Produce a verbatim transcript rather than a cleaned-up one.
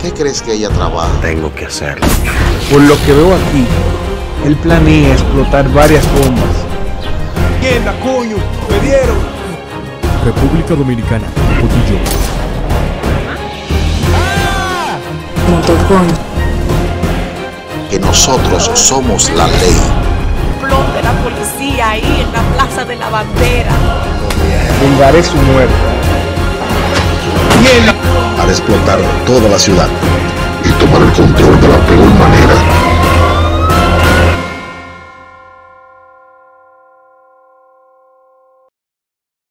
qué crees que ella trabaja? Tengo que hacerlo. Por lo que veo aquí, él planea explotar varias bombas. ¡Mierda, coño! ¡Me dieron! República Dominicana, Cotillo. Punto Que nosotros somos la ley. Plot de la policía ahí en la Plaza de la Bandera. Vengaré su muerte. ¡Mierda! Para explotar toda la ciudad y tomar el control de la peor manera.